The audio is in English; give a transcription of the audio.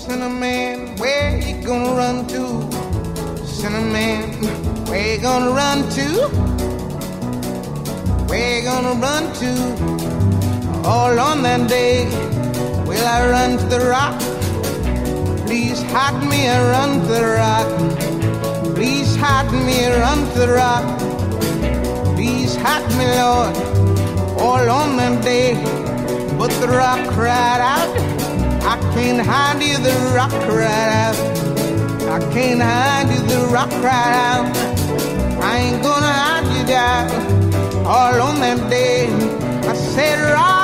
Cinnamon, where you gonna run to? Cinnamon, where you gonna run to? Where you gonna run to? All on that day, will I run to the rock? Please hide me and run to the rock. Please hide me and run to the rock. Please hide me, Lord, all on that day. But the rock cried out, I can't hide you, the rock cried out. I can't hide you, the rock cried out. I ain't gonna hide you down all on that day. I said, rock.